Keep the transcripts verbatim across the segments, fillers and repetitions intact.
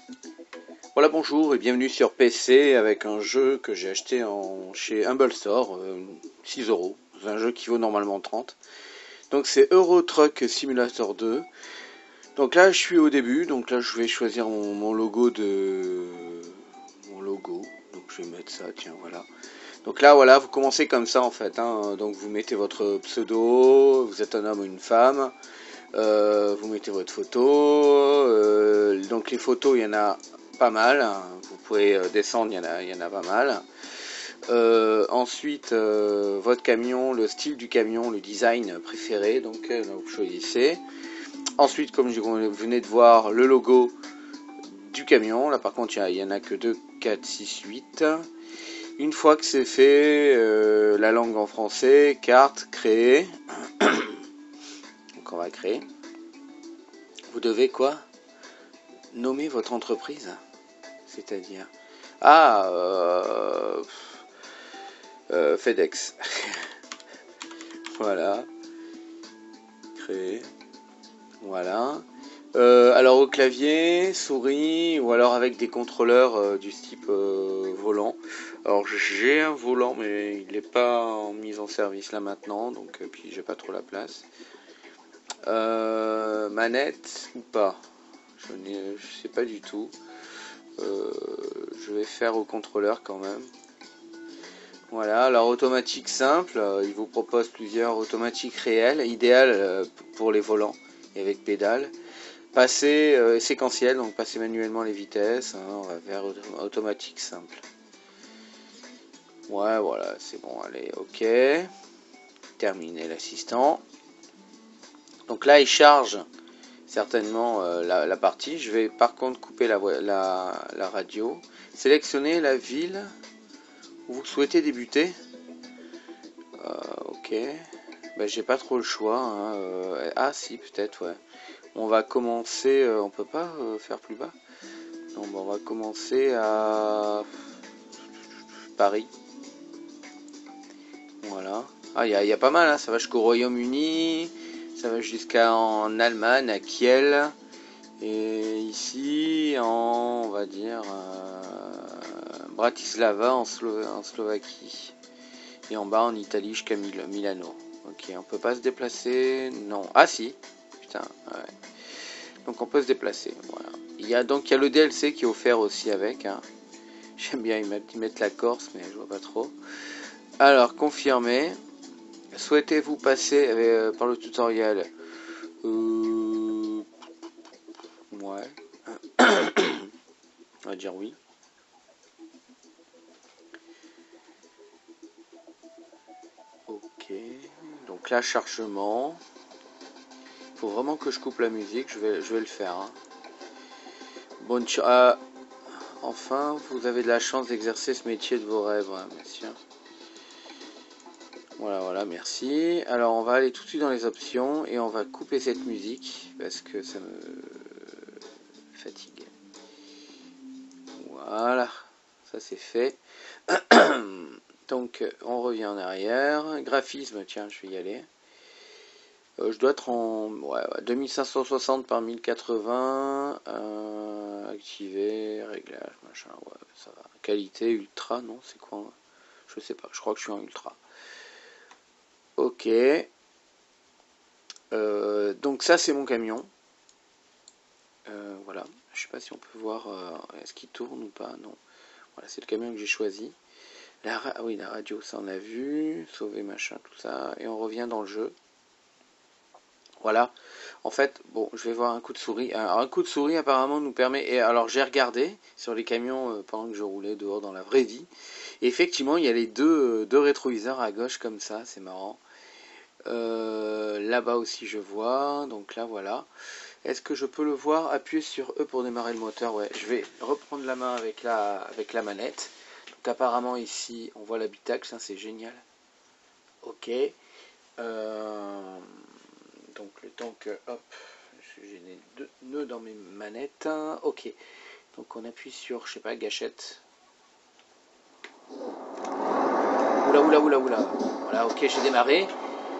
Voilà, bonjour et bienvenue sur P C avec un jeu que j'ai acheté en, chez Humble Store, euh, six euros. C'est un jeu qui vaut normalement trente. Donc c'est Euro Truck Simulator deux. Donc là je suis au début, donc là je vais choisir mon, mon logo de... Mon logo, donc je vais mettre ça, tiens voilà. Donc là voilà, vous commencez comme ça en fait, hein. Donc vous mettez votre pseudo, vous êtes un homme ou une femme. Euh, vous mettez votre photo, euh, donc les photos il y en a pas mal, hein. Vous pouvez descendre, il y en a, il y en a pas mal. Euh, ensuite euh, votre camion, le style du camion, le design préféré, donc euh, vous choisissez. Ensuite, comme vous venez de voir, le logo du camion, là par contre il y en a que deux, quatre, six, huit. Une fois que c'est fait, euh, la langue en français, carte, créer. Donc on va créer. Vous devez quoi? Nommer votre entreprise, c'est-à-dire ah euh, euh, FedEx. Voilà, créer. Voilà. Euh, alors au clavier, souris ou alors avec des contrôleurs euh, du type euh, volant. Alors j'ai un volant mais il n'est pas en mise en service là maintenant, donc euh, puis j'ai pas trop la place. Euh, manette ou pas? Je ne sais pas du tout. Euh, je vais faire au contrôleur quand même. Voilà, alors automatique simple, euh, il vous propose plusieurs automatiques réelles, idéales euh, pour les volants et avec pédale. Passer euh, séquentiel, donc passer manuellement les vitesses, hein, on va faire automatique simple. Ouais, voilà, c'est bon, allez, ok. Terminer l'assistant. Donc là, il charge certainement euh, la, la partie. Je vais par contre couper la, la, la radio. Sélectionner la ville où vous souhaitez débuter. Euh, ok. Ben, j'ai pas trop le choix. Hein. Euh, ah si, peut-être, ouais. On va commencer... Euh, on peut pas euh, faire plus bas. Non, ben, on va commencer à... Paris. Voilà. Ah, il y, y a pas mal, hein. Ça va jusqu'au Royaume-Uni. Ça va jusqu'à en Allemagne, à Kiel. Et ici, en, on va dire, euh, Bratislava, en, Slo en Slovaquie. Et en bas, en Italie, jusqu'à Mil Milano. Ok, on peut pas se déplacer. Non. Ah si. Putain, ouais. Donc on peut se déplacer. Voilà. Il y a donc il y a le D L C qui est offert aussi avec. Hein. J'aime bien y mettre, y mettre la Corse, mais je vois pas trop. Alors, confirmer. Souhaitez-vous passer euh, par le tutoriel? euh... Ouais. On va dire oui. Ok. Donc là, chargement. Il faut vraiment que je coupe la musique. Je vais, je vais le faire. Hein. Bonne chance. Ah, enfin, vous avez de la chance d'exercer ce métier de vos rêves, hein, monsieur. Voilà, voilà, merci. Alors, on va aller tout de suite dans les options et on va couper cette musique parce que ça me fatigue. Voilà, ça c'est fait. Donc, on revient en arrière. Graphisme, tiens, je vais y aller. Euh, je dois être en ouais, ouais, deux mille cinq cent soixante par mille quatre-vingts. Euh, activer, réglage, machin, ouais, ça va. Qualité, ultra, non, c'est quoi? Je sais pas, je crois que je suis en ultra. Ok. Euh, donc ça c'est mon camion. Euh, voilà. Je sais pas si on peut voir. Euh, est-ce qu'il tourne ou pas? Non. Voilà, c'est le camion que j'ai choisi. La ra oui, la radio, ça on a vu. Sauver machin, tout ça. Et on revient dans le jeu. Voilà. En fait, bon, je vais voir un coup de souris. Alors, un coup de souris apparemment nous permet. Et alors j'ai regardé sur les camions euh, pendant que je roulais dehors dans la vraie vie. Et effectivement, il y a les deux, euh, deux rétroviseurs à gauche comme ça. C'est marrant. Euh, Là-bas aussi je vois. Donc là voilà. Est-ce que je peux le voir? Appuyer sur E pour démarrer le moteur. Ouais, je vais reprendre la main avec la, avec la manette. Donc apparemment ici, on voit l'habitacle, ça c'est génial. Ok. Euh, donc le temps que, hop, j'ai des deux nœuds dans mes manettes. Ok. Donc on appuie sur, je sais pas, gâchette. Oula, oula, oula, oula. Voilà, ok, j'ai démarré.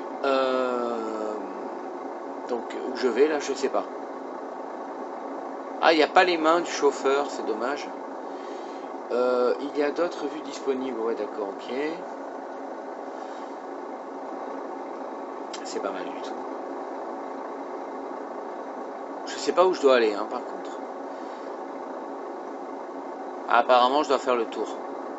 Euh, donc où je vais là, je sais pas. Ah, il n'y a pas les mains du chauffeur, c'est dommage. Euh, il y a d'autres vues disponibles, ouais d'accord, ok. C'est pas mal du tout. Je sais pas où je dois aller, hein, par contre. Ah, apparemment, je dois faire le tour.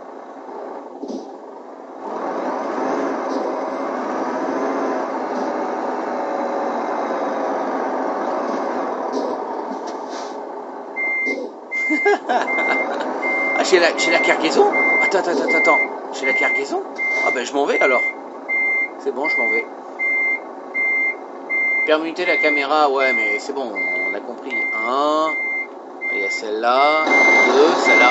Ah, j'ai la, j'ai la cargaison. Attends, attends, attends, attends. J'ai la cargaison. Ah ben, je m'en vais alors. C'est bon, je m'en vais. Permuter la caméra, ouais, mais c'est bon, on a compris. Un, il y a celle-là. Deux, celle-là.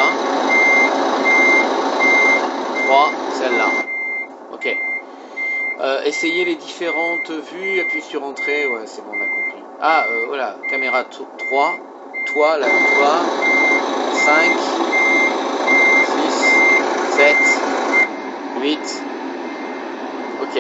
Trois, celle-là. Ok. Euh, essayez les différentes vues, appuyez sur entrée, ouais, c'est bon, on a compris. Ah, euh, voilà, caméra trois. Toi, là, toi. cinq. six. sept. huit. Ok.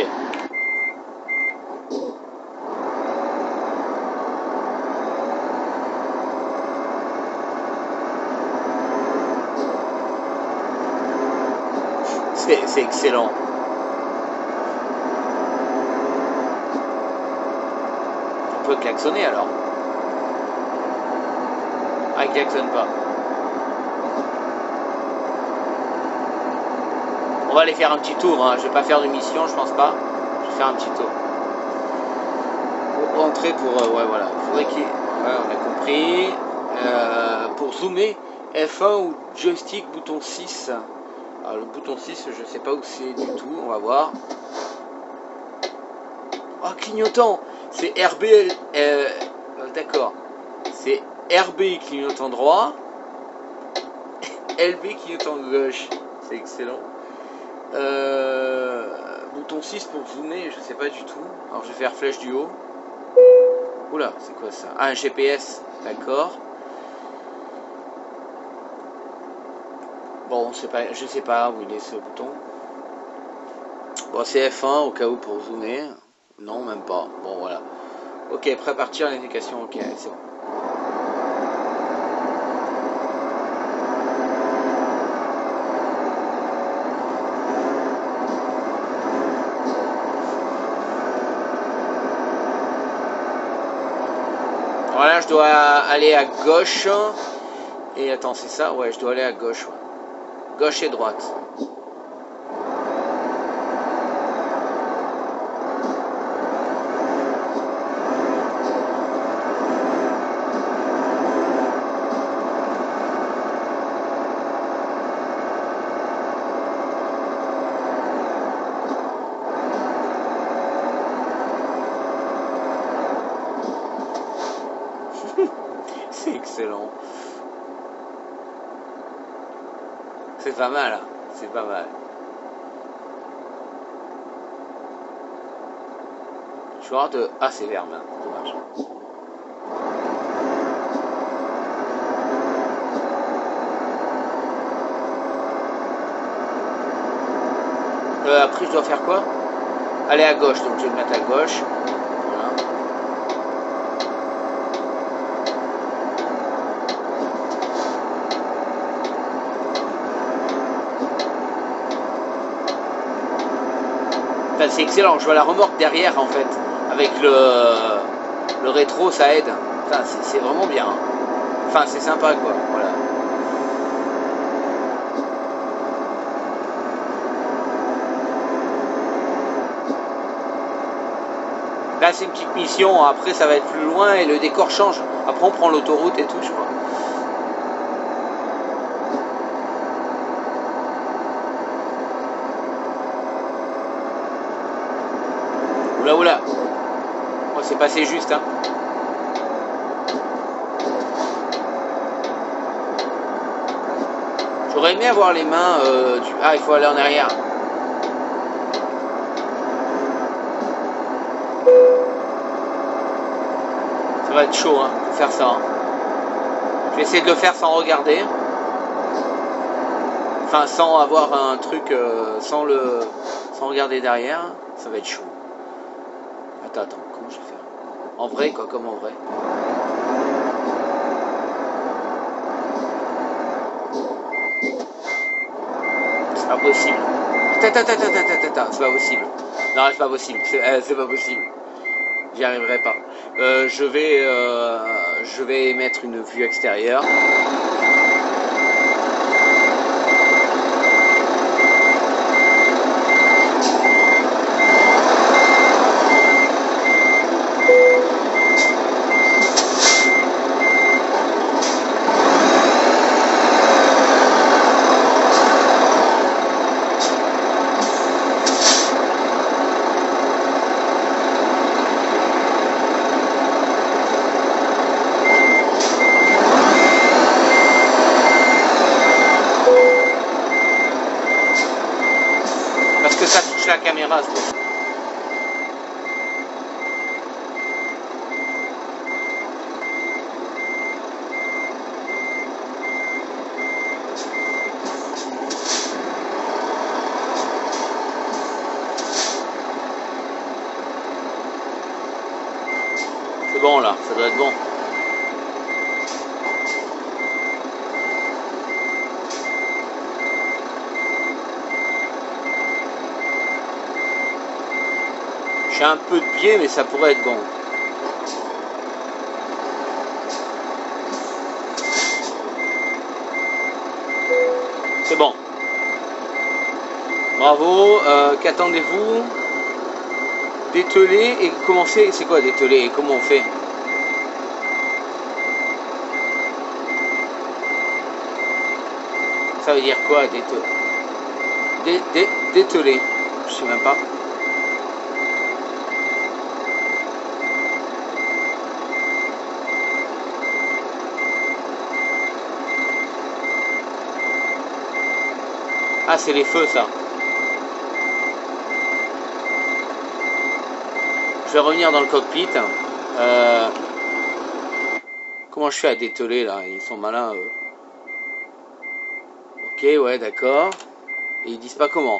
C'est excellent. On peut klaxonner alors. Ah, il klaxonne pas. On va aller faire un petit tour, hein. Je vais pas faire de mission, je pense pas. Je vais faire un petit tour. Pour rentrer pour... Euh, ouais, voilà. Il faudrait qu'il... Ouais, on a compris. Euh, pour zoomer, F un ou joystick bouton six. Alors, le bouton six, je sais pas où c'est du tout. On va voir. Oh, clignotant. C'est R B... Euh, euh, D'accord. C'est R B clignotant droit. L B clignotant gauche. C'est excellent. Euh, bouton six pour zoomer, je sais pas du tout. Alors je vais faire flèche du haut. Oula, c'est quoi ça? Ah, un G P S, d'accord. Bon, c'est pas, je sais pas où il est ce bouton. Bon, c'est F un au cas où pour zoomer. Non, même pas. Bon, voilà. Ok, prêt à partir, l'indication, ok, c'est bon. Voilà, je dois aller à gauche. Et attends, c'est ça? Ouais, je dois aller à gauche. Ouais. Gauche et droite. C'est excellent. C'est pas mal, hein. C'est pas mal. Je vais avoir de... Ah, c'est vert, maintenant. Dommage. Euh, après, je dois faire quoi? Aller à gauche, donc je vais le mettre à gauche. Voilà. Enfin, c'est excellent, je vois la remorque derrière en fait. Avec le, le rétro, ça aide. Enfin, c'est vraiment bien. Enfin, c'est sympa quoi. Voilà. Là, c'est une petite mission. Après, ça va être plus loin et le décor change. Après, on prend l'autoroute et tout, je crois. Oula, oula. Oh, c'est passé juste, hein. J'aurais aimé avoir les mains... Euh, du... Ah, il faut aller en arrière. Ça va être chaud, hein, pour faire ça. Hein. Je vais essayer de le faire sans regarder. Enfin, sans avoir un truc... Euh, sans le... Sans regarder derrière. Ça va être chaud. Attends, attends, comment je vais faire? En vrai, quoi, comme en vrai. C'est pas possible. Attends, attends, attends, attends, attends, c'est pas possible. Non, c'est pas possible. C'est euh, pas possible. J'y arriverai pas. Euh, je vais, euh, je vais mettre une vue extérieure. Parce que ça touche la caméra, c'est C'est bon là, ça doit être bon. J'ai un peu de biais, mais ça pourrait être bon. C'est bon. Bravo. Euh, Qu'attendez-vous? Dételer et commencer. C'est quoi dételer et comment on fait? Ça veut dire quoi dételer? Dé, dé, dételer. Je sais même pas. Ah, c'est les feux, ça. Je vais revenir dans le cockpit. Euh, comment je fais à dételer, là? Ils sont malins, eux. Ok, ouais, d'accord. Et ils disent pas comment.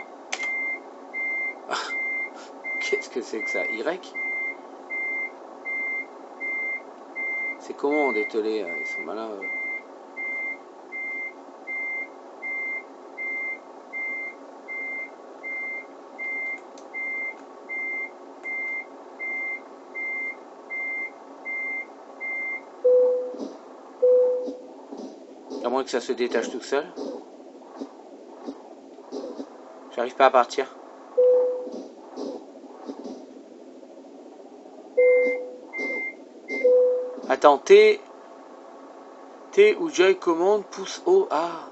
Qu'est-ce que c'est que ça? Y? C'est comment dételer? Ils sont malins, eux. À moins que ça se détache tout seul. J'arrive pas à partir. Attends, T. T ou Joy commande, pouce haut. Ah.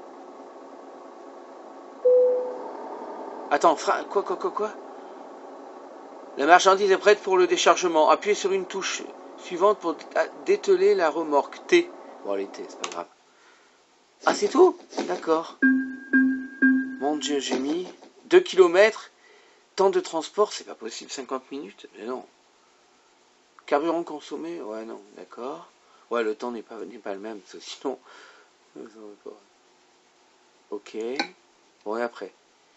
Attends, fra... quoi, quoi, quoi, quoi? La marchandise est prête pour le déchargement. Appuyez sur une touche suivante pour dételer la remorque. T. Bon, allez, T, c'est pas grave. Ah, c'est tout? D'accord. Mon Dieu, j'ai mis deux kilomètres. Temps de transport, c'est pas possible. cinquante minutes? Mais non. Carburant consommé? Ouais, non, d'accord. Ouais, le temps n'est pas, n'est pas le même, parce que sinon... Ok. Bon, et après?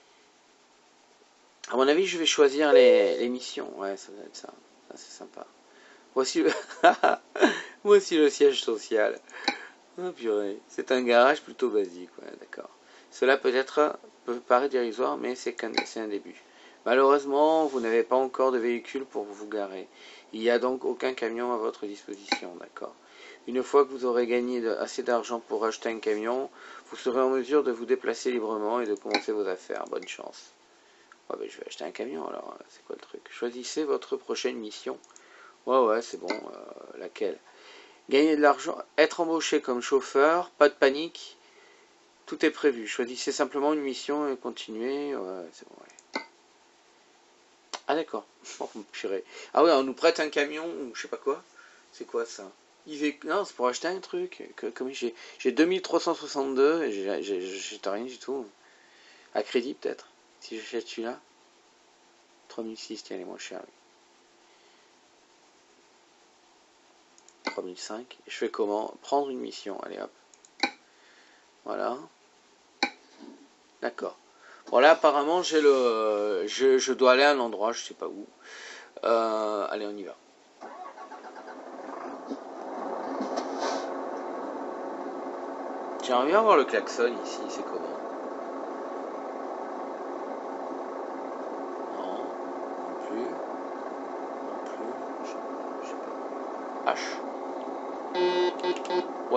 À mon avis, je vais choisir les, les missions. Ouais, ça doit être ça. Ça, c'est sympa. Voici le... Voici le siège social. Oh, purée. C'est un garage plutôt basique. Ouais, d'accord. Cela peut-être peut paraître dérisoire, mais c'est qu'un c'est un début. Malheureusement, vous n'avez pas encore de véhicule pour vous garer. Il n'y a donc aucun camion à votre disposition, d'accord. Une fois que vous aurez gagné de, assez d'argent pour acheter un camion, vous serez en mesure de vous déplacer librement et de commencer vos affaires. Bonne chance. Ouais, ben, je vais acheter un camion, alors, c'est quoi le truc? Choisissez votre prochaine mission. Ouais, ouais, c'est bon. Euh, laquelle? Gagner de l'argent, être embauché comme chauffeur, pas de panique. Tout est prévu. Choisissez simplement une mission et continuez. Ouais, c'est bon, ouais. Ah, d'accord. Oh, purée. Ah ouais, on nous prête un camion ou je sais pas quoi. C'est quoi ça? Non, c'est pour acheter un truc. Que, comme j'ai j'ai deux mille trois cent soixante-deux et j'ai rien du tout. À crédit peut-être. Si j'achète celui-là. trois mille six, tiens, il est moins cher. Oui. trois mille cinq. Et je fais comment? Prendre une mission. Allez hop. Voilà. D'accord. Bon là apparemment j'ai le. Je, je dois aller à un endroit, je sais pas où. Euh, allez, on y va. J'aimerais bien voir le klaxon ici, c'est comment?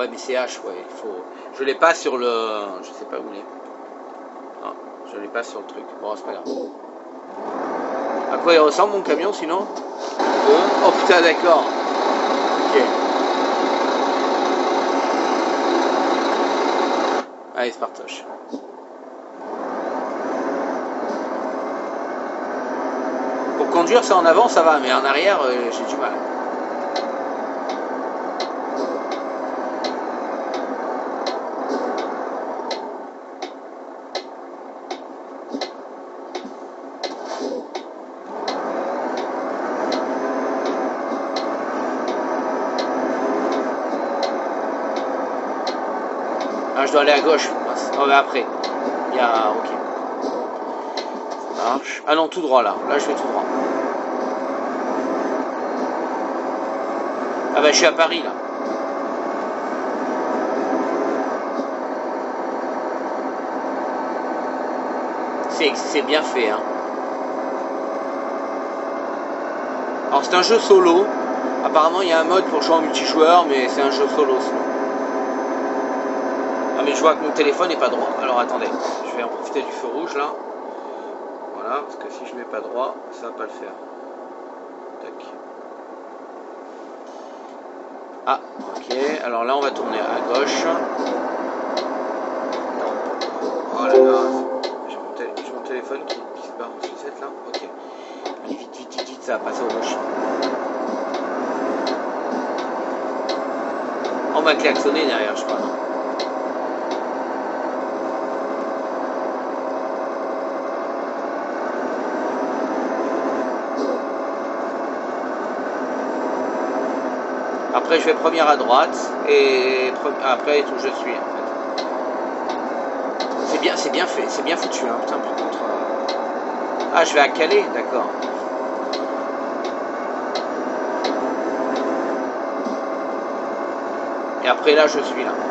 Ouais, mais c'est H, ouais, il faut... Je l'ai pas sur le... Je sais pas où il est. Non, je l'ai pas sur le truc. Bon, c'est pas grave. À quoi il ressemble mon camion, sinon? euh... Oh putain, d'accord. Ok. Allez, c'est partoche. Pour conduire ça en avant, ça va, mais en arrière, euh, j'ai du mal. Ah, je dois aller à gauche. Oh, mais après. Il y a... Ok. Ça marche. Ah non, tout droit, là. Là, je vais tout droit. Ah bah, je suis à Paris, là. C'est bien fait, hein. Alors, c'est un jeu solo. Apparemment, il y a un mode pour jouer en multijoueur, mais c'est un jeu solo, sinon. Ah, mais je vois que mon téléphone n'est pas droit. Alors, attendez. Je vais en profiter du feu rouge, là. Voilà, parce que si je mets pas droit, ça va pas le faire. Tac. Ah, ok. Alors là, on va tourner à gauche. Oh là là. J'ai mon, tél mon téléphone qui, qui se barre en sucette, là. Ok. Allez, vite, vite, vite, vite, ça va passer au gauche. On m'a klaxonné derrière, je crois, non? Après, je vais première à droite et après tout je suis en fait. C'est bien, c'est bien fait, c'est bien foutu. Hein. Putain, par contre. Euh... Ah, je vais à Calais, d'accord. Et après là, je suis là.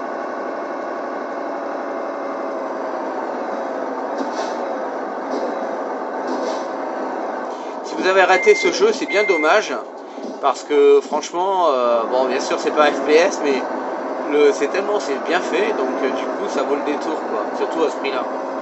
Si vous avez raté ce jeu, c'est bien dommage. Parce que franchement, euh, bon bien sûr c'est pas un F P S, mais le c'est tellement c'est bien fait, donc euh, du coup ça vaut le détour quoi, surtout à ce prix là.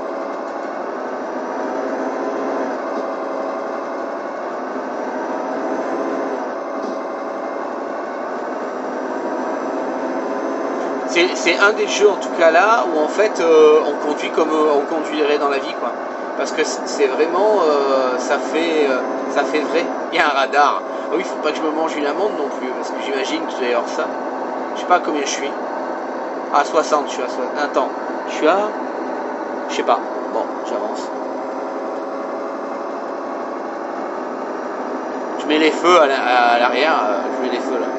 C'est un des jeux en tout cas là où en fait euh, on conduit comme euh, on conduirait dans la vie quoi. Parce que c'est vraiment euh, ça fait euh, ça fait vrai. Il y a un radar. Ah oui, faut pas que je me mange une amende non plus, parce que j'imagine que je vais avoir ça. Je sais pas combien je suis. À soixante, je suis à soixante. Attends, je suis à... Je sais pas. Bon, j'avance. Je mets les feux à l'arrière, la, je mets les feux là.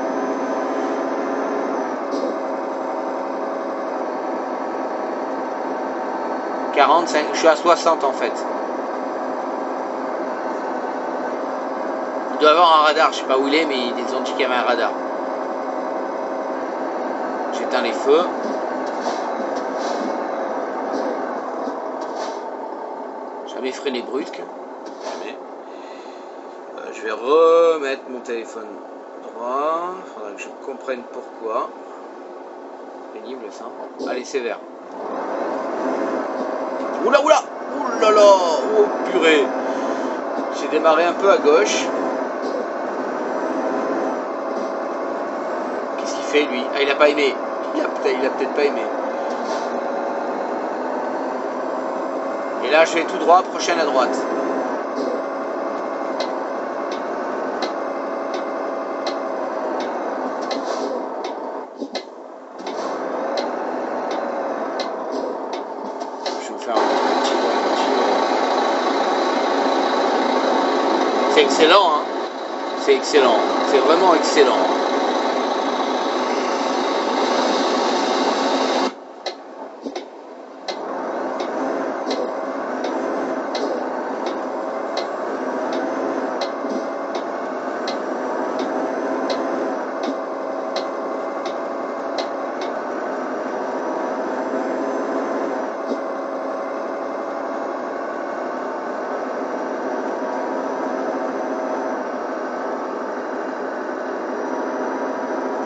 quarante-cinq, je suis à soixante en fait. Il doit avoir un radar, je sais pas où il est, mais ils ont dit qu'il y avait un radar. J'éteins les feux. Jamais freiné brusque. Jamais. Euh, je vais remettre mon téléphone droit. Il faudra que je comprenne pourquoi. Pénible ça. Allez, c'est vert. Oula, oula! Oula là! Oh purée! J'ai démarré un peu à gauche. Qu'est-ce qu'il fait lui? Ah, il a pas aimé. Il a peut-être pas aimé. Et là, je vais tout droit, prochaine à droite. Je vais vous faire un petit... C'est excellent, hein. C'est excellent. C'est vraiment excellent.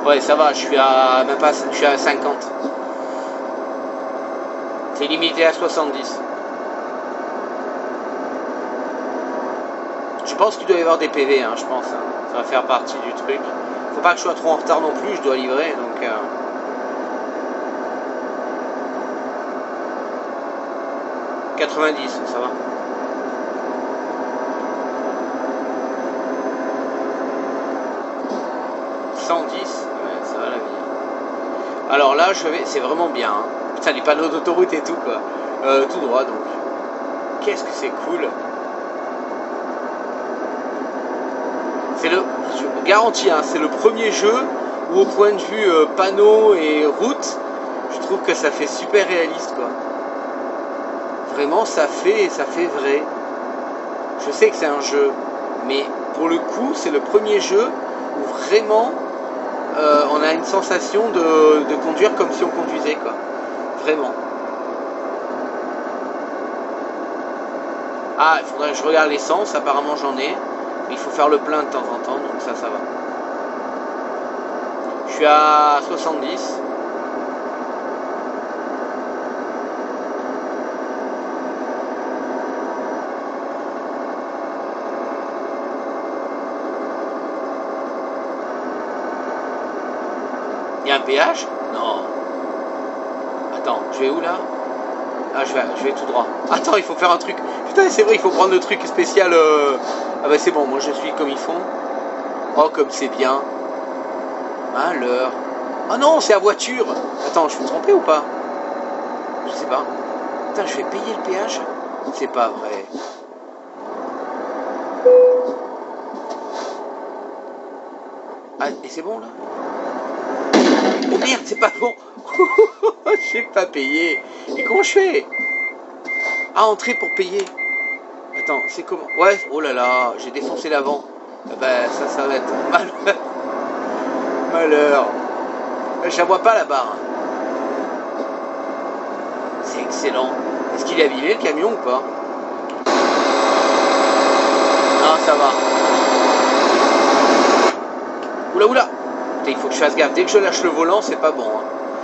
Ouais, ça va, je suis à même pas, je suis à cinquante. C'est limité à soixante-dix. Je pense qu'il doit y avoir des P V, hein, je pense. Hein. Ça va faire partie du truc. Faut pas que je sois trop en retard non plus, je dois livrer, donc... Euh... quatre-vingt-dix, ça va. cent dix, ouais, ça va la vie. Alors là, je vais, c'est vraiment bien. Hein. Putain, les panneaux d'autoroute et tout, quoi. Euh, tout droit, donc. Qu'est-ce que c'est cool. C'est le, je vous garantis, hein, c'est le premier jeu où au point de vue euh, panneau et route, je trouve que ça fait super réaliste, quoi. Vraiment, ça fait, ça fait vrai. Je sais que c'est un jeu, mais pour le coup, c'est le premier jeu où vraiment euh, on a une sensation de, de conduire comme si on conduisait, quoi. Vraiment. Ah, il faudrait que je regarde l'essence, apparemment j'en ai. Mais il faut faire le plein de temps en temps, donc ça, ça va. Je suis à soixante-dix. Il y a un péage? Non. Attends, je vais où là? Ah, je vais, je vais tout droit. Attends, il faut faire un truc. Putain, c'est vrai, il faut prendre le truc spécial. Euh... Ah bah c'est bon, moi je suis comme ils font. Oh, comme c'est bien. Ah, l'heure. Ah non, c'est à voiture. Attends, je suis trompé ou pas? Je sais pas. Putain, je vais payer le péage? C'est pas vrai. Ah, et c'est bon là? Oh merde, c'est pas bon. J'ai pas payé. Et comment je fais? Ah, entrer pour payer. Attends, c'est comment? Ouais, oh là là, j'ai défoncé l'avant. Ah bah ça, ça va être malheur. Malheur. Je la vois pas la barre. C'est excellent. Est-ce qu'il est abîmé le camion ou pas? Ah, ça va. Oula, oula. Putain, il faut que je fasse gaffe. Dès que je lâche le volant, c'est pas bon. Hein.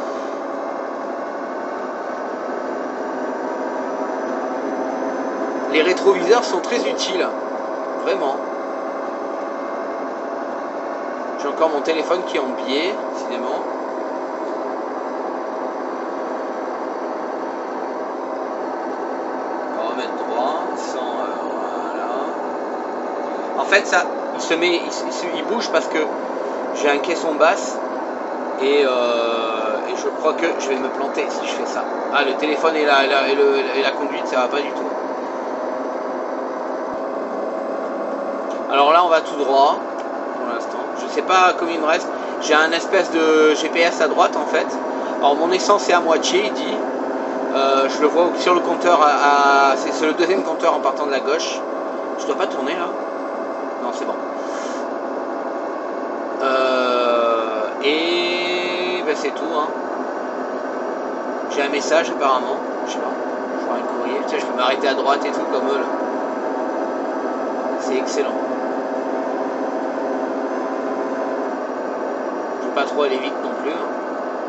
Les rétroviseurs sont très utiles. Vraiment. J'ai encore mon téléphone qui est en biais, décidément. On va remettre droit, sans... Euh, voilà. En fait, ça, il se met... Il, il, il bouge parce que j'ai un caisson basse. Et, euh, et je crois que je vais me planter si je fais ça. Ah, le téléphone et la, et la, et le, et la conduite, ça va pas du tout. Alors là, on va tout droit. Pour l'instant, je sais pas combien il me reste. J'ai un espèce de G P S à droite en fait. Alors mon essence est à moitié, il dit. Euh, je le vois sur le compteur. À, à c'est le deuxième compteur en partant de la gauche. Je dois pas tourner là. Non, c'est bon. Euh, et ben, c'est tout. Hein. J'ai un message apparemment. Je sais pas. Je vois un courrier. Tiens, je peux m'arrêter à droite et tout comme eux là. C'est excellent. Pas trop aller vite non plus. Hein.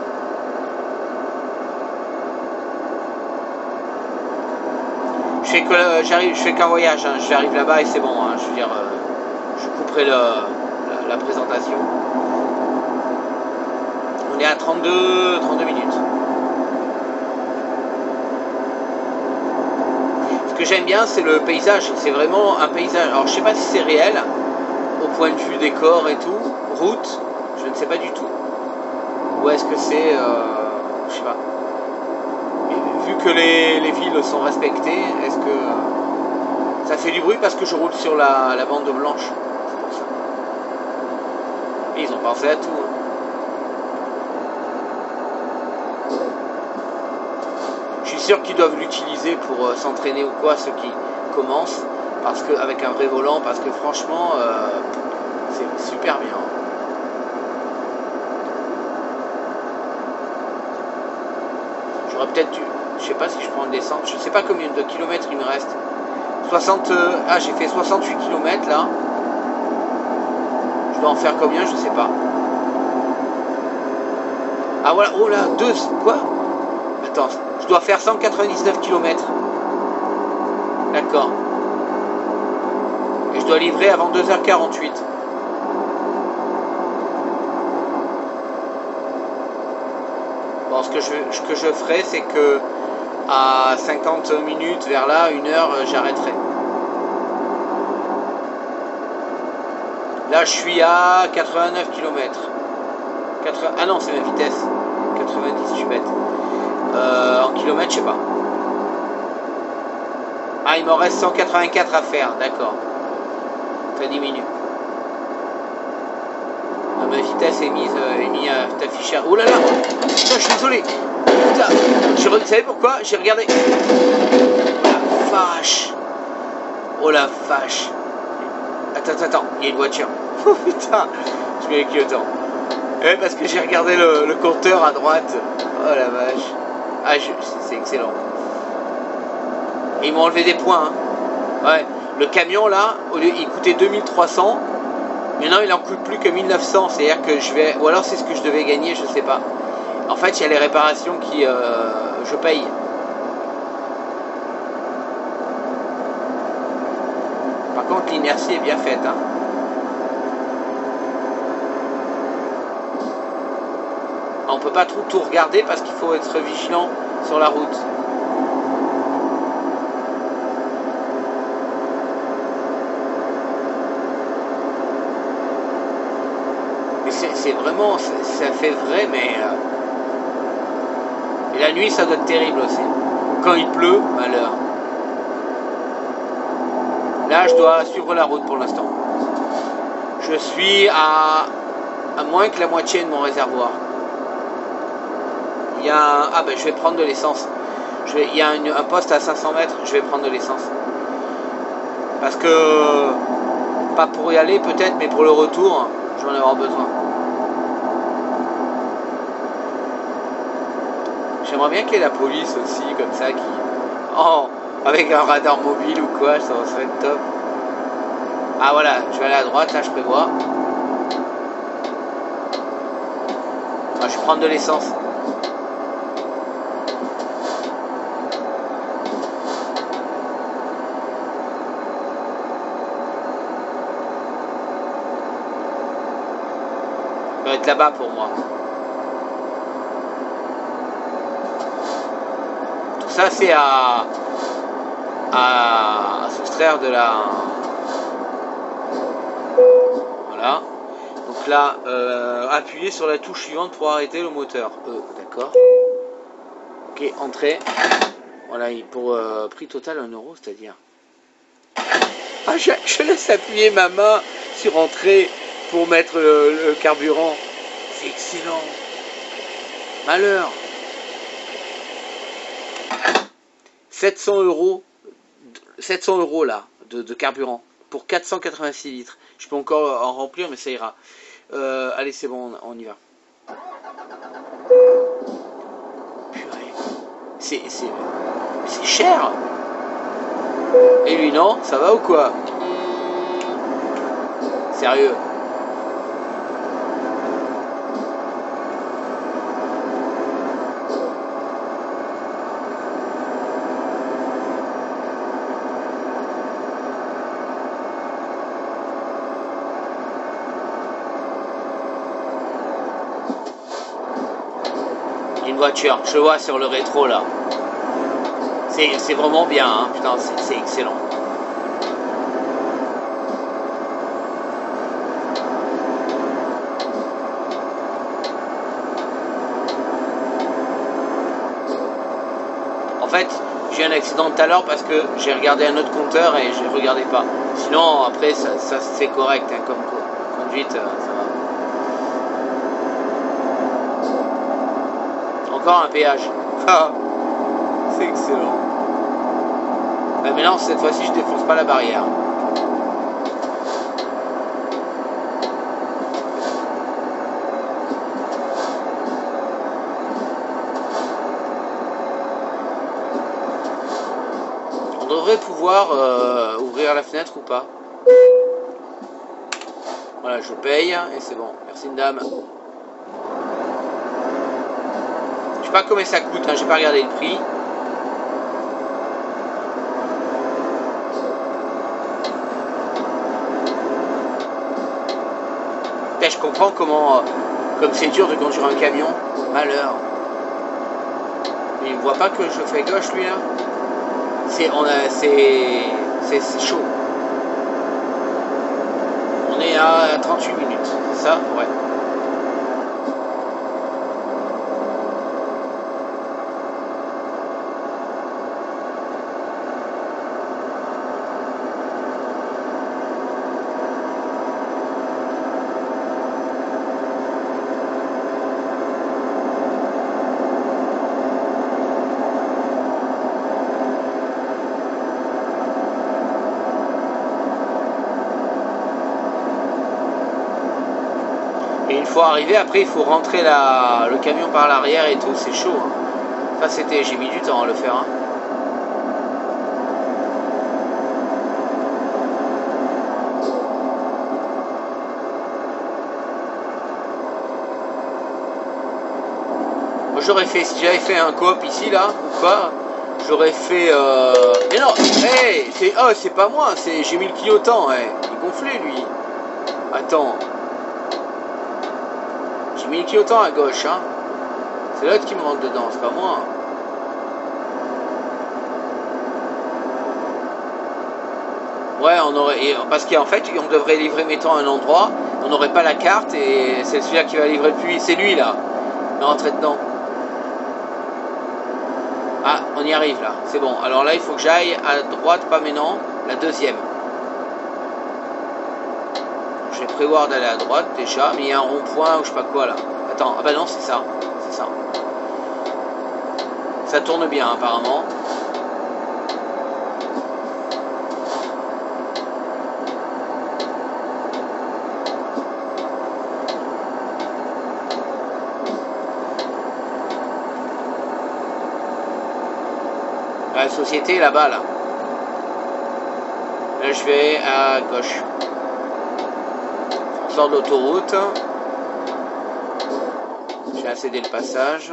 Je fais que euh, j'arrive, je fais qu'un voyage. Hein. J'arrive là-bas et c'est bon. Hein. Je veux dire, euh, je couperai le, la, la présentation. On est à trente-deux, trente-deux minutes. Ce que j'aime bien, c'est le paysage. C'est vraiment un paysage. Alors, je sais pas si c'est réel au point de vue décor et tout, route. Je ne sais pas du tout. Ou est-ce que c'est... Euh, je sais pas. Et vu que les, les villes sont respectées, est-ce que... Ça fait du bruit parce que je roule sur la, la bande blanche. C'est pour ça. Et ils ont pensé à tout. Hein. Je suis sûr qu'ils doivent l'utiliser pour euh, s'entraîner ou quoi, ceux qui commencent. Parce que, avec un vrai volant, parce que franchement, euh, c'est super bien. J'aurais peut-être dû, je sais pas si je prends une descente, je sais pas combien de kilomètres il me reste. soixante, ah j'ai fait soixante-huit kilomètres là. Je dois en faire combien, je sais pas. Ah voilà, oh là, deux, quoi? Attends, je dois faire cent quatre-vingt-dix-neuf kilomètres. D'accord. Et je dois livrer avant deux heures quarante-huit. Bon, ce que je, ce que je ferai, c'est que à cinquante minutes, vers là, une heure, j'arrêterai. Là, je suis à quatre-vingt-neuf kilomètres. Ah non, c'est ma vitesse. quatre-vingt-dix, je suis bête. Euh, en kilomètres, je sais pas. Ah, il m'en reste cent quatre-vingt-quatre à faire, d'accord. Ça diminue. Ah, ma vitesse est mise, euh, est mise à t'afficher. Oh là là, putain, je suis désolé. Putain, je re... vous savez pourquoi? J'ai regardé. Oh la vache. Oh la vache. Attends, attends, attends, il y a une voiture. Oh putain, je mets les clignotants. Ouais, parce que j'ai regardé le, le compteur à droite. Oh la vache. Ah, c'est excellent. Et ils m'ont enlevé des points. Hein. Ouais. Le camion là, au lieu, il coûtait deux mille trois cents. Maintenant, il en coûte plus que mille neuf cents. C'est-à-dire que je vais. Ou alors c'est ce que je devais gagner, je sais pas. En fait, il y a les réparations qui. Euh, je paye. Par contre, l'inertie est bien faite. Hein. On peut pas trop tout regarder parce qu'il faut être vigilant sur la route. Mais c'est vraiment, ça fait vrai, mais euh... et la nuit ça doit être terrible aussi. Quand il pleut, malheur. Là je dois suivre la route pour l'instant. Je suis à, à moins que la moitié de mon réservoir. Il y a un... Ah ben je vais prendre de l'essence. Il y a une, un poste à cinq cents mètres, je vais prendre de l'essence. Parce que, pas pour y aller peut-être, mais pour le retour, je vais en avoir besoin. J'aimerais bien qu'il y ait la police aussi, comme ça, qui... Oh, avec un radar mobile ou quoi, ça serait top. Ah voilà, je vais aller à droite, là je prévois. Ah, je vais prendre de l'essence. Ça va être là-bas pour moi. Tout ça c'est à, à, à soustraire de la... Voilà. Donc là, euh, appuyez sur la touche suivante pour arrêter le moteur. Euh, D'accord. Ok, entrée. Voilà, pour euh, prix total un euro, c'est-à-dire. Ah, je, je laisse appuyer ma main sur entrée pour mettre le, le carburant. C'est excellent. Malheur. sept cents euros. sept cents euros là, de, de carburant. Pour quatre cent quatre-vingt-six litres. Je peux encore en remplir, mais ça ira. Euh, allez, c'est bon, on, on y va. Purée. C'est cher. Et lui, non? Ça va ou quoi? Sérieux? Une voiture, je vois sur le rétro là. C'est vraiment bien, hein. Putain, c'est excellent. En fait, j'ai eu un accident tout à l'heure parce que j'ai regardé un autre compteur et je ne regardais pas. Sinon, après, ça, ça c'est correct, hein, comme conduite, ça va. Encore un péage. C'est excellent. Mais maintenant, cette fois-ci, je défonce pas la barrière. On devrait pouvoir euh, ouvrir la fenêtre ou pas. Voilà, je paye et c'est bon. Merci, madame. sais pas combien ça coûte, hein, j'ai pas regardé le prix. Là, je comprends comment, comme c'est dur de conduire un camion. Malheur. Mais il ne voit pas que je fais gauche, lui, là. C'est, on a, c'est, c'est chaud. On est à trente-huit minutes, c'est ça? Ouais. Et une fois arrivé, après il faut rentrer la, le camion par l'arrière et tout, c'est chaud. Hein. Enfin, c'était, j'ai mis du temps à le faire. Hein. Moi j'aurais fait, si j'avais fait un coop ici là, ou pas, j'aurais fait... Euh... Mais non, hey, c'est oh, c'est pas moi, c'est j'ai mis le clignotant, hey. Il est gonflé lui. Attends. J'ai mis le clignotant à gauche, hein. C'est l'autre qui me rentre dedans, c'est pas moi. Ouais, on aurait... Parce qu'en fait, on devrait livrer, mettons, à un endroit, on n'aurait pas la carte, et c'est celui-là qui va livrer le plus vite. C'est lui, là. Il est rentré dedans. Ah, on y arrive, là. C'est bon. Alors là, il faut que j'aille à droite, pas maintenant. La deuxième. Je vais prévoir d'aller à droite, déjà. Mais il y a un rond-point, ou je sais pas quoi, là. Attends. Ah bah non, c'est ça. C'est ça. Ça tourne bien, apparemment. La société là-bas, là. Là, je vais à gauche. On sort de l'autoroute. Je vais accéder le passage.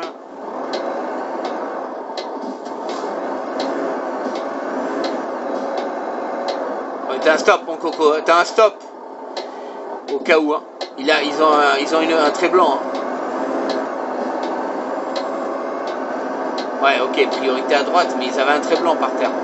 Oh, t'as un stop, mon coco. T'as un stop. Au cas où. Hein. Il a, ils ont, un, ils ont une, un trait blanc. Hein. Ouais, ok, priorité à droite, mais ils avaient un trait blanc par terre.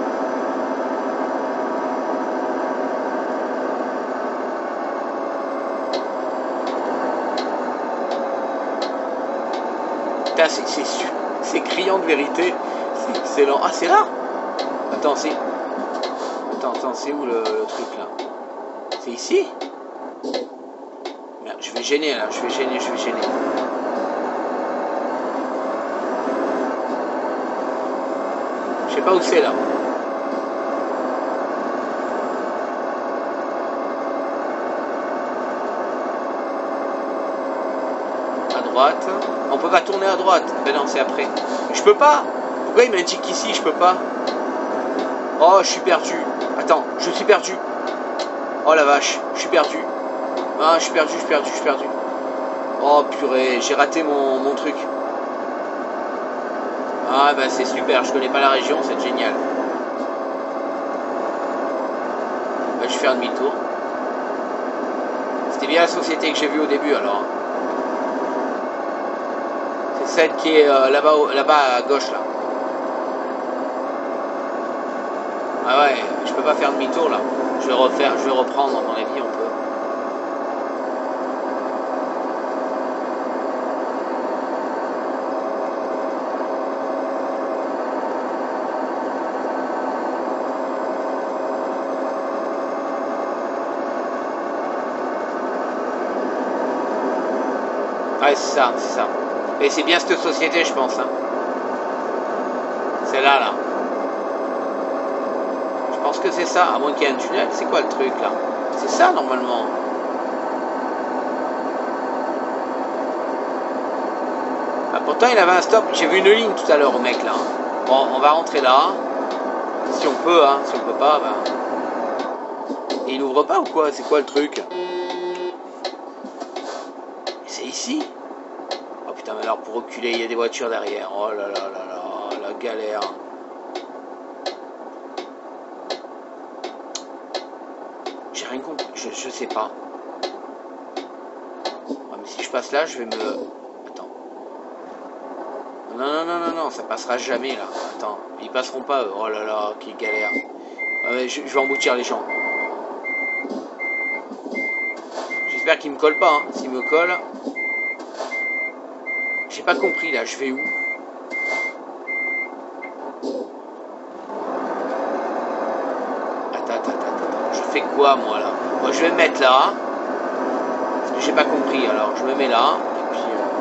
Putain, c'est criant de vérité. C'est excellent. Ah, c'est là? Attends, c'est... Attends, attends, c'est où le, le truc, là? C'est ici? Merde, je vais gêner, là. Je vais gêner, je vais gêner. Je sais pas où c'est là. À droite. On peut pas tourner à droite. Ben non, c'est après. Je peux pas. Pourquoi il m'indique ici, je peux pas? Oh, je suis perdu. Attends, je suis perdu. Oh la vache, je suis perdu. Ah, je suis perdu, je suis perdu, je suis perdu. Oh purée, j'ai raté mon, mon truc. Ah bah c'est super, je connais pas la région, c'est génial. Bah, je vais faire demi-tour. C'était bien la société que j'ai vue au début alors. C'est celle qui est euh, là-bas là-bas à gauche là. Ah ouais, je peux pas faire demi-tour là. Je vais refaire, je vais reprendre à mon avis on peut. Ouais, c'est ça, c'est ça. Et c'est bien cette société, je pense. Hein. C'est là, là. Je pense que c'est ça, à moins qu'il y ait un tunnel. C'est quoi le truc, là? C'est ça, normalement. Ah, pourtant, il avait un stop. J'ai vu une ligne tout à l'heure au mec, là. Bon, on va rentrer là. Si on peut, hein. Si on peut pas, ben... Et il n'ouvre pas ou quoi? C'est quoi le truc? C'est ici? putain, mais alors pour reculer, il y a des voitures derrière. Oh là là là là, la galère. J'ai rien compris, je, je sais pas. Ouais, mais si je passe là, je vais me... Attends. Non, non, non, non, non, ça passera jamais là. Attends, ils passeront pas eux. Oh là là, quelle galère. Ouais, je, je vais emboutir les gens. J'espère qu'ils me collent pas, hein. S'ils me collent... J'ai pas compris là, je vais où? Attends, attends, attends, attends. Je fais quoi moi là? Moi je vais me mettre là. Parce que j'ai pas compris, alors je me mets là. Et puis... Euh,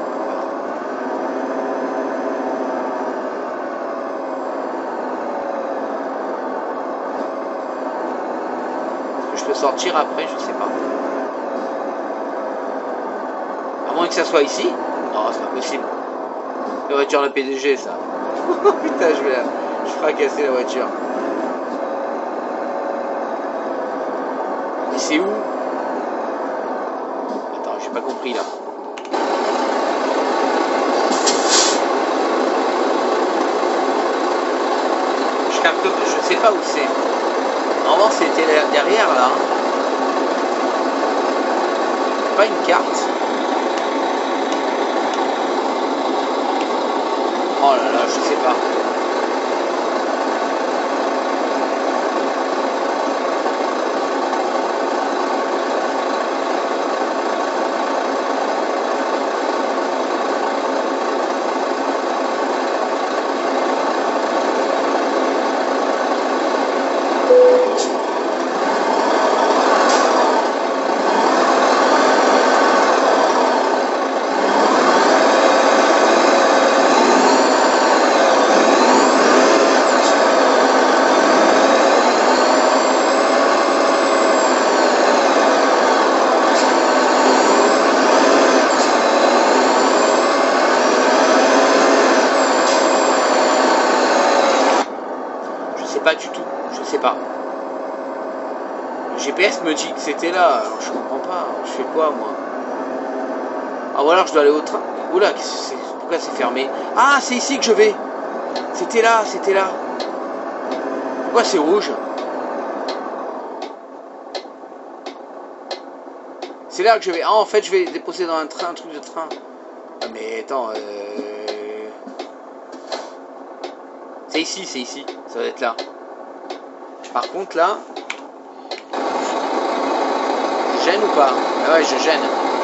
Est-ce que je peux sortir après? Je sais pas. À moins que ça soit ici. Non, c'est pas possible. La voiture de P D G, ça. Putain, je vais la... je fracasser la voiture. Mais c'est où? Attends, j'ai pas compris là. Je capte, je sais pas où c'est. Normalement, c'était derrière là. Pas une carte. Oh là là, je sais pas. Pas du tout, je sais pas. Le G P S me dit que c'était là, alors je comprends pas. Je fais quoi moi? Ah ou alors je dois aller au train. Oula, pourquoi c'est fermé? Ah, c'est ici que je vais. C'était là, c'était là. Pourquoi c'est rouge? C'est là que je vais. Ah, en fait, je vais déposer dans un train, un truc de train. Ah, mais attends, euh... c'est ici, c'est ici. Ça doit être là. Par contre là, je gêne ou pas? Ah ouais, je gêne.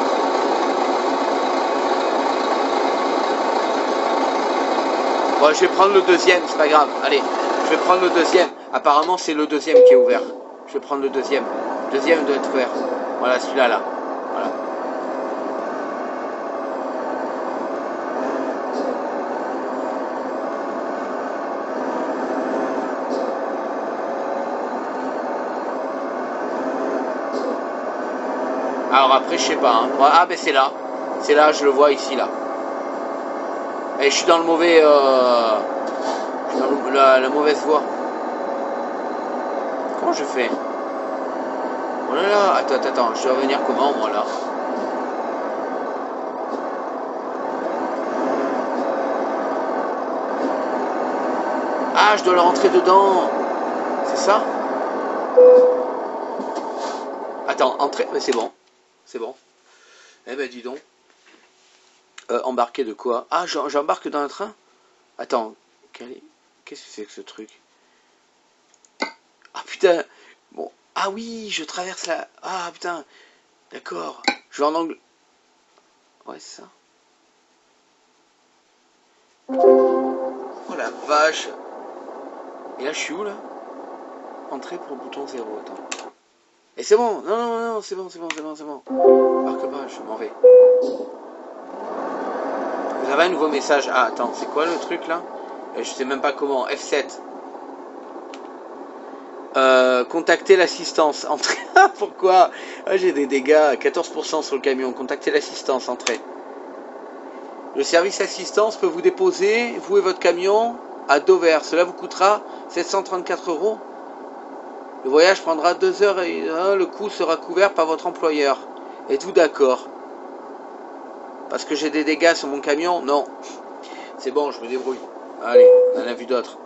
Bon, je vais prendre le deuxième, c'est pas grave. Allez, je vais prendre le deuxième. Apparemment, c'est le deuxième qui est ouvert. Je vais prendre le deuxième. Le deuxième doit être ouvert. Voilà, celui-là, là. Voilà. Alors après, je sais pas. Hein. Ah, ben c'est là. C'est là, je le vois ici, là. Et je suis dans le mauvais... Euh... Je suis dans le, la, la mauvaise voie. Comment je fais? Oh là là, attends, attends, attends. Je dois venir comment, moi, là? Ah, je dois le rentrer dedans. C'est ça? Attends, entrer... Mais c'est bon. C'est bon. Eh ben dis donc. Euh, embarquer de quoi? Ah, j'embarque dans un train? Attends. Qu'est-ce que c'est que ce truc? Ah putain. Bon. Ah oui, je traverse la... Ah putain. D'accord. Je vais en angle... Ouais, c'est ça. Oh la vache. Et là, je suis où, là? Entrer pour le bouton zéro. Attends. Et c'est bon. Non, non, non, c'est bon, c'est bon, c'est bon, c'est bon. Marque pas, je m'en vais. Vous avez un nouveau message. Ah, attends, c'est quoi le truc, là? Je sais même pas comment. F sept. Euh, contacter l'assistance. Entrée. Pourquoi? Ah, j'ai des dégâts. quatorze pour cent sur le camion. Contacter l'assistance. Entrée. Le service assistance peut vous déposer, vous et votre camion, à Dover. Cela vous coûtera sept cent trente-quatre euros. Le voyage prendra deux heures et euh, le coût sera couvert par votre employeur. Êtes-vous d'accord? Parce que j'ai des dégâts sur mon camion? Non. C'est bon, je me débrouille. Allez, on en a vu d'autres.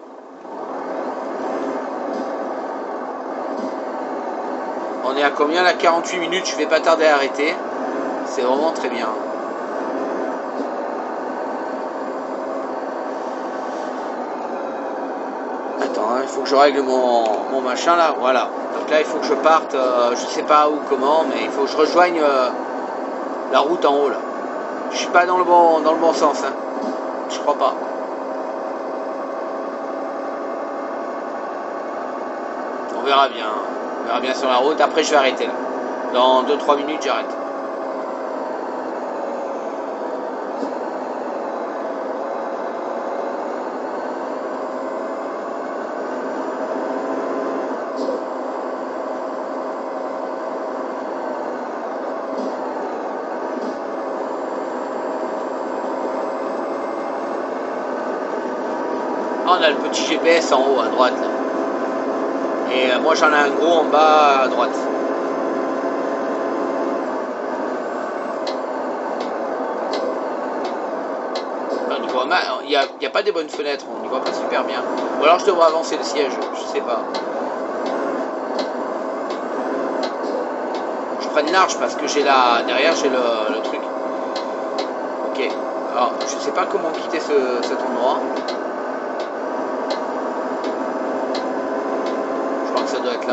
On est à combien là? quarante-huit minutes, je vais pas tarder à arrêter. C'est vraiment très bien. Attends, hein, il faut que je règle mon, mon machin là, voilà. Donc là il faut que je parte, euh, je sais pas où, comment, mais il faut que je rejoigne euh, la route en haut là. Je suis pas dans le bon, dans le bon sens, hein. Je crois pas. On verra bien. On verra bien sur la route. Après, je vais arrêter là. Dans deux trois minutes, j'arrête. Ah, on a le petit G P S en haut à droite là. Et euh, moi j'en ai un gros en bas à droite. Il n'y a, a pas des bonnes fenêtres, on n'y voit pas super bien. Ou alors je devrais avancer le siège, je sais pas. Je prenne large parce que j'ai la derrière j'ai le, le truc. Ok. Alors je sais pas comment quitter ce, cet endroit. Je crois que ça doit être là.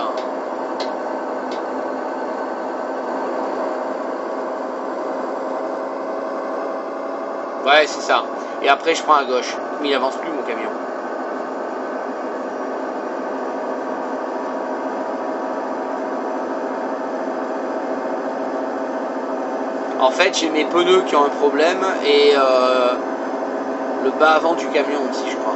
Ouais, c'est ça. Et après je prends à gauche. Mais il avance plus mon camion. En fait j'ai mes pneus qui ont un problème et euh, le bas avant du camion aussi je crois.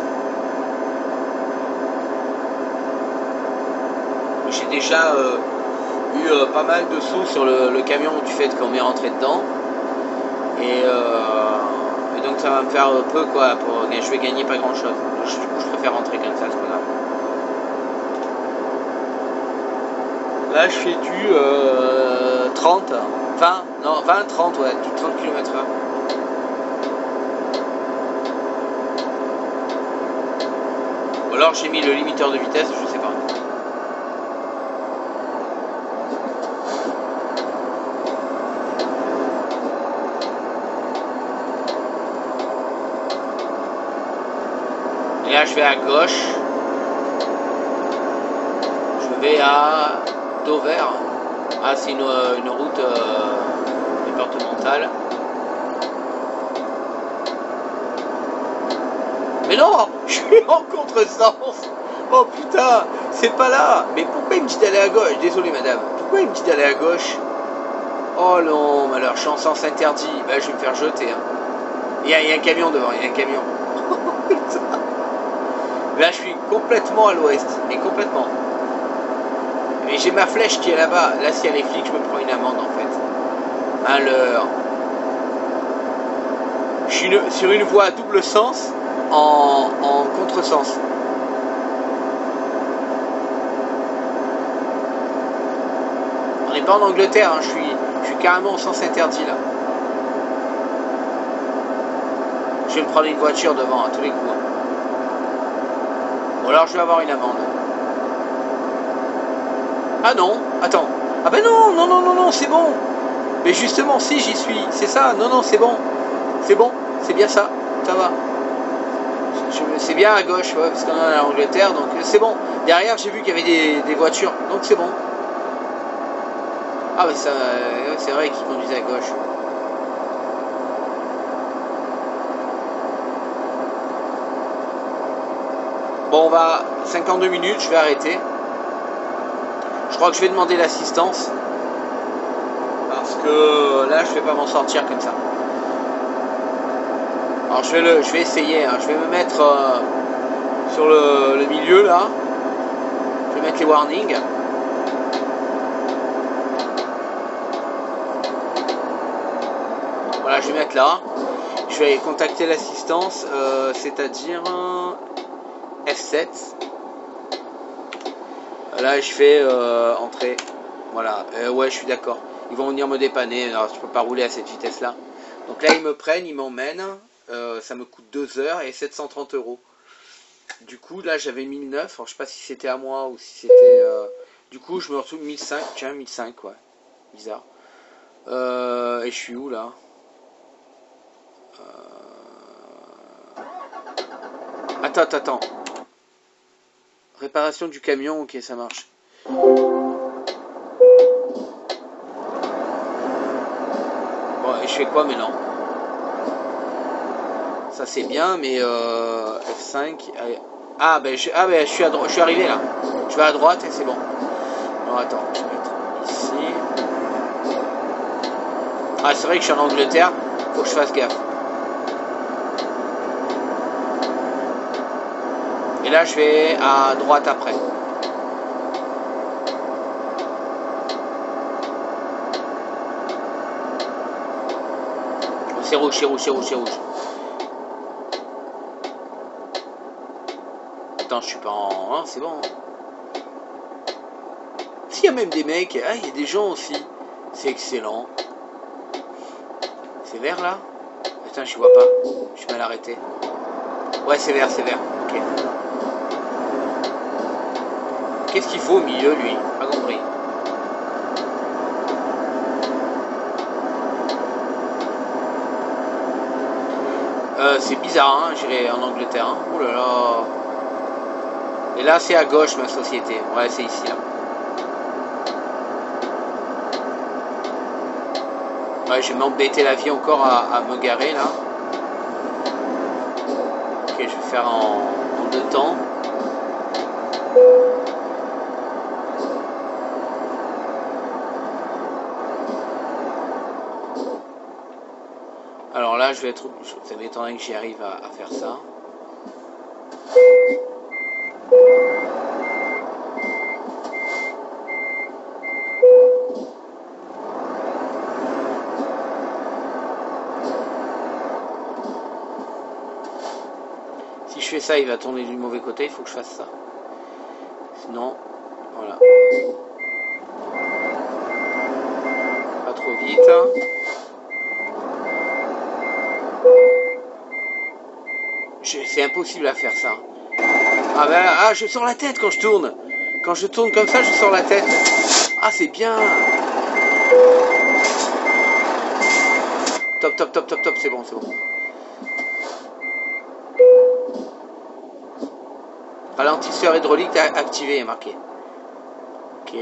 J'ai déjà euh, eu euh, pas mal de sauts sur le, le camion du fait qu'on m'est rentré dedans. Et euh, Et donc ça va me faire peu quoi, pour, je vais gagner pas grand chose. Du coup je préfère rentrer comme ça, c'est pas grave. Là je fais du euh, trente, vingt, non vingt, trente, ouais, du trente kilomètres heure. Ou alors j'ai mis le limiteur de vitesse, je sais pas. Et là je vais à gauche, je vais à Dover. Ah c'est une, une route euh, départementale. Mais non, je suis en contresens. Oh putain, c'est pas là. Mais pourquoi il me dit d'aller à gauche? Désolé madame, pourquoi il me dit d'aller à gauche? Oh non, malheur, je suis en sens interdit. Bah je vais me faire jeter. Hein. Il y a, il y a un camion devant, il y a un camion. Là je suis complètement à l'ouest, mais complètement. Mais j'ai ma flèche qui est là-bas. Là s'il y a les flics je me prends une amende en fait. Alors, je suis une, sur une voie à double sens en, en contresens. On n'est pas en Angleterre, hein. je, suis, je suis carrément au sens interdit là. Je vais me prendre une voiture devant à tous les coups. Hein. Ou alors je vais avoir une amende. Ah non, attends. Ah ben non, non, non, non, non, c'est bon. Mais justement, si j'y suis, c'est ça. Non, non, c'est bon. C'est bon, c'est bien ça. Ça va. C'est bien à gauche, ouais, parce qu'on est en Angleterre, donc c'est bon. Derrière, j'ai vu qu'il y avait des, des voitures, donc c'est bon. Ah mais ça, c'est vrai qu'ils conduisent à gauche. Bon, on va cinquante-deux minutes, je vais arrêter. Je crois que je vais demander l'assistance. Parce que là, je vais pas m'en sortir comme ça. Alors, je vais, le, je vais essayer. Hein. Je vais me mettre euh, sur le, le milieu, là. Je vais mettre les warnings. Voilà, je vais mettre là. Je vais contacter l'assistance, euh, c'est-à-dire F sept. Là, je fais euh, entrer. Voilà, euh, ouais, je suis d'accord. Ils vont venir me dépanner. Alors, je peux pas rouler à cette vitesse-là. Donc là, ils me prennent, ils m'emmènent. Euh, ça me coûte deux heures et sept cent trente euros. Du coup, là, j'avais mille neuf. Alors, je sais pas si c'était à moi ou si c'était... Euh... Du coup, je me retrouve mille cinq. Tiens, mille cinq, ouais. Bizarre. Euh... Et je suis où, là? euh... Attends, attends, attends. Réparation du camion, ok, ça marche. Bon, et je fais quoi maintenant? Ça c'est bien, mais euh, F cinq. Allez. Ah ben je, ah ben je suis à droite, je suis arrivé là. Je vais à droite et c'est bon. Alors attends, je vais mettre ici. Ah c'est vrai que je suis en Angleterre, faut que je fasse gaffe. Et là je vais à droite après. C'est rouge, c'est rouge, c'est rouge, c'est rouge. Attends, je suis pas en... Hein, c'est bon. S'il y a même des mecs... Ah, il y a des gens aussi. C'est excellent. C'est vert, là? Putain, je vois pas. Je suis mal arrêté. Ouais, c'est vert, c'est vert. Ok. Qu'est-ce qu'il faut au milieu, lui? Pas compris. Euh, c'est bizarre, hein, j'irai en Angleterre. Hein. Ouh là là. Et là, c'est à gauche, ma société. Ouais, c'est ici, là. Ouais, je vais m'embêter la vie encore à, à me garer, là. Ok, je vais faire en, en deux temps. Alors là, je vais être... Ça m'étonnerait que j'y arrive à, à faire ça. Si je fais ça, il va tourner du mauvais côté, il faut que je fasse ça. Sinon, voilà. Pas trop vite. C'est impossible à faire ça. Ah ben ah, je sors la tête quand je tourne. Quand je tourne comme ça, je sors la tête. Ah, c'est bien. Top, top, top, top, top, c'est bon, c'est bon. Ralentisseur hydraulique activé, est marqué. Ok.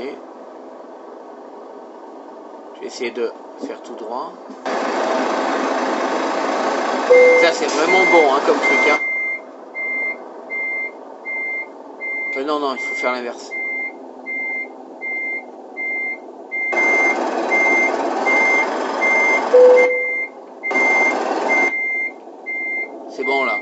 Je vais essayer de faire tout droit. Ça, c'est vraiment bon, hein, comme truc, hein. Euh, non, non, il faut faire l'inverse. C'est bon, là.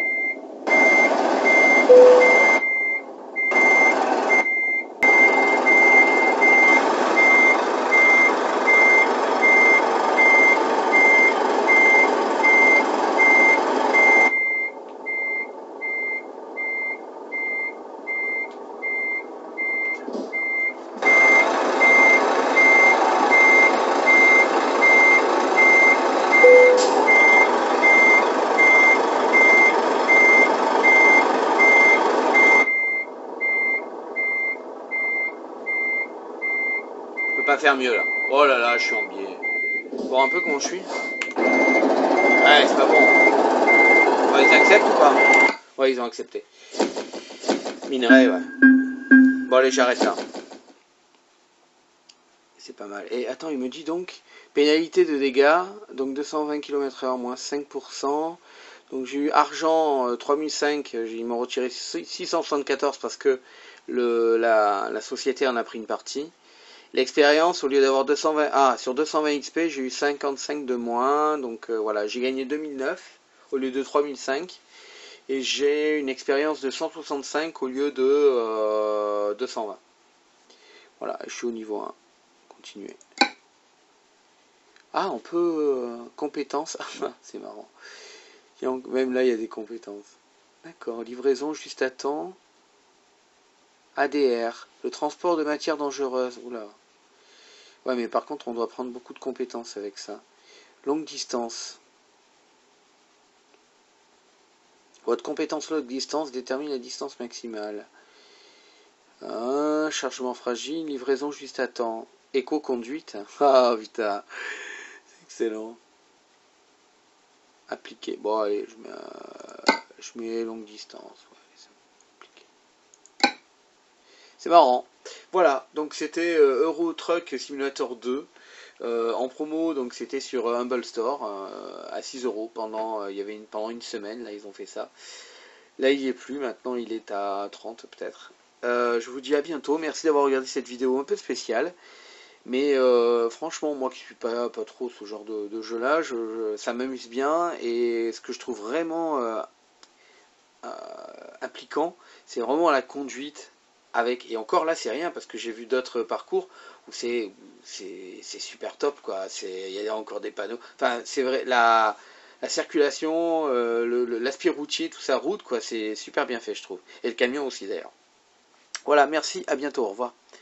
Pas faire mieux là. Oh là là, je suis en biais. Voir un peu comment je suis. Ouais, c'est pas bon. Ouais, ils acceptent ou pas? Ouais, ils ont accepté. Minerai, ouais. Bon, allez, j'arrête là. C'est pas mal. Et attends, il me dit donc pénalité de dégâts, donc deux cent vingt kilomètres heure moins cinq pour cent. Donc j'ai eu argent euh, trois mille cinq, ils m'ont retiré six cent soixante-quatorze parce que le, la, la société en a pris une partie. L'expérience, au lieu d'avoir deux cent vingt, ah, sur deux cent vingt X P, j'ai eu cinquante-cinq de moins, donc euh, voilà, j'ai gagné deux mille neuf au lieu de trois mille cinq, et j'ai une expérience de cent soixante-cinq au lieu de euh, deux cent vingt. Voilà, je suis au niveau un. Continuer. Ah, on peut... Euh, compétences, c'est marrant. Même là, il y a des compétences. D'accord, livraison juste à temps. A D R, le transport de matières dangereuses. Oula. Ouais, mais par contre, on doit prendre beaucoup de compétences avec ça. Longue distance. Votre compétence longue distance détermine la distance maximale. Un chargement fragile, livraison juste à temps. Éco-conduite. Ah putain, c'est excellent. Appliqué. Bon allez, je mets, euh, je mets longue distance. Ouais, c'est marrant. Voilà, donc c'était euh, Euro Truck Simulator deux. Euh, en promo, donc c'était sur euh, Humble Store euh, à six euros pendant, euh, il y avait une, pendant une semaine, là ils ont fait ça. Là il n'y est plus, maintenant il est à trente peut-être. Euh, je vous dis à bientôt, merci d'avoir regardé cette vidéo un peu spéciale. Mais euh, franchement, moi qui suis pas, pas trop ce genre de, de jeu là, je, je, ça m'amuse bien. Et ce que je trouve vraiment euh, euh, impliquant, c'est vraiment la conduite. Avec, et encore là c'est rien parce que j'ai vu d'autres parcours où c'est c'est super top quoi, il y a encore des panneaux, enfin c'est vrai, la, la circulation, euh, l'aspect routier, tout ça route quoi, c'est super bien fait je trouve, et le camion aussi d'ailleurs. Voilà, merci, à bientôt, au revoir.